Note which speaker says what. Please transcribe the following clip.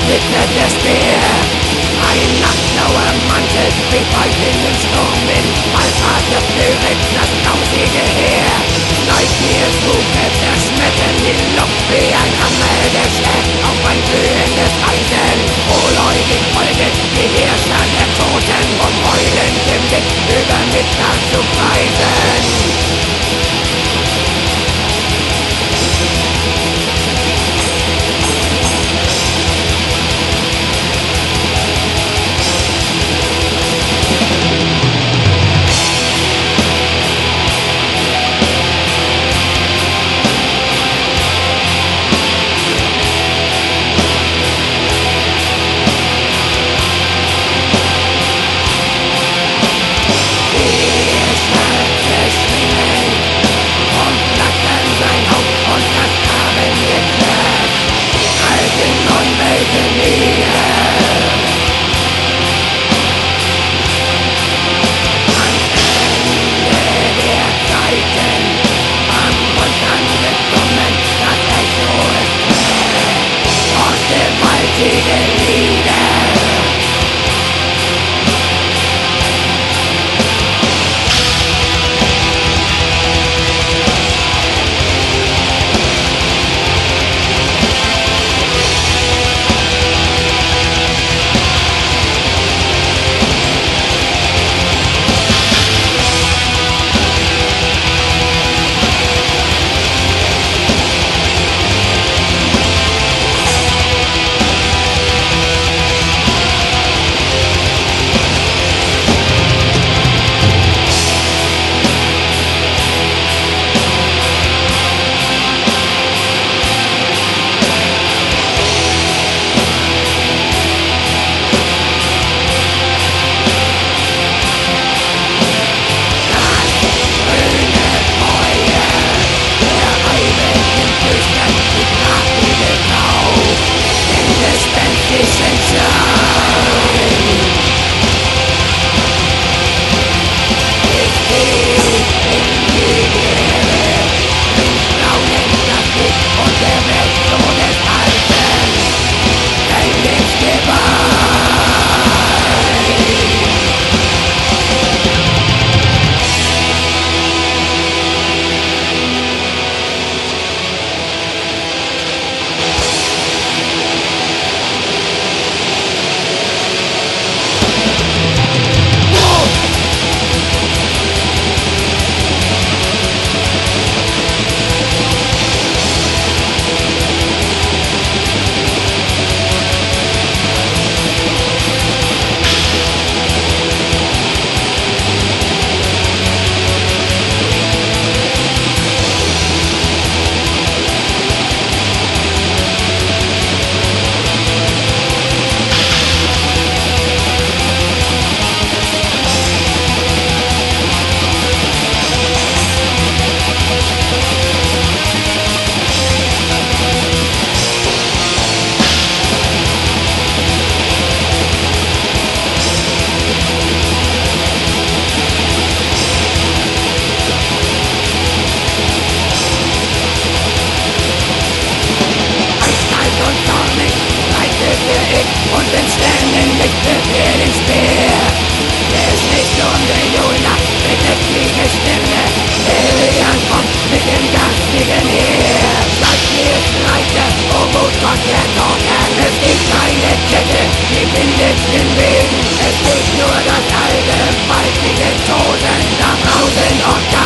Speaker 1: glitzert der Speer. Ein nachtblauer Mantel weht weit in den Sturmwind, Ballvater führet das grausige Heer. Neugierfluche zerschmettern die Luft wie ein Hammergeschlecht auf ein glühendes Eisen. Frohläufig folget die Herrscher der Toten, um heulend im Wind über Mitternacht zu kreisen. Und im Sternenlicht wird den Speer. Der ist nicht um den Juna mit der Fliegesterne. Elian kommt mit dem garstigen Heer. Bleibt mir Reiter, o Mut Gott der Toten. Es gibt keine Kette, die bindet den Weg. Es gibt nur das alte, faltige Toten, da brausen und